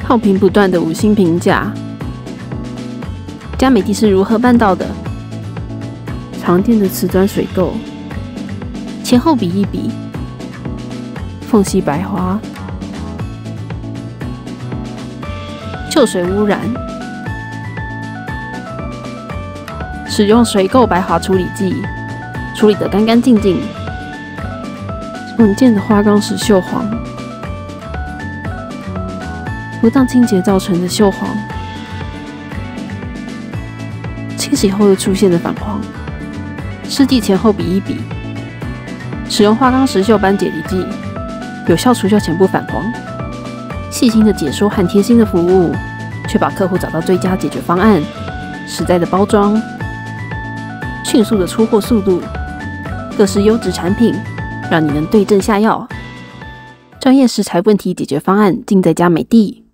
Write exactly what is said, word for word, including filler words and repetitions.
好评不断的五星评价。佳美蒂是如何办到的？常见的瓷砖水垢，前后比一比，缝隙白滑，旧水污染，使用水垢白滑处理剂，处理得干干净净。常见的花岗石锈黄，不当清洁造成的锈黄，清洗后又出现的反黄，湿地前后比一比，使用花岗石锈斑解离剂，有效除锈前部反黄。细心的解说和贴心的服务，确保客户找到最佳解决方案。实在的包装，迅速的出货速度，各式优质产品，让你能对症下药。专业食材问题解决方案尽在佳美蒂。